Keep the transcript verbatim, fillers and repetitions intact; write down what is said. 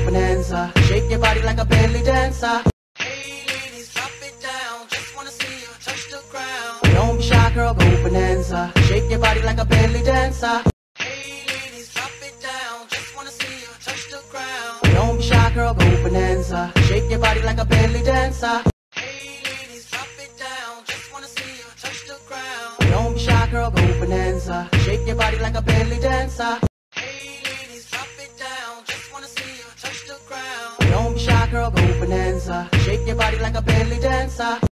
bonanza. Shake your body like a belly dancer. Hey ladies, drop it down. Just wanna see you touch the ground. Don't be shy, girl, go bonanza. Shake your body like a belly dancer. Hey ladies, drop it down. Just wanna see you touch the ground. Don't be shy, girl, go bonanza. Shake your body like a belly dancer. Hey ladies, drop it down. Just wanna see you touch the ground. Don't be shy, girl, go bonanza. Shake your body like a belly dancer. Hey ladies, drop it down. Just wanna see you touch the ground. Don't be shy, girl, go bonanza. Shake your body like a belly dancer.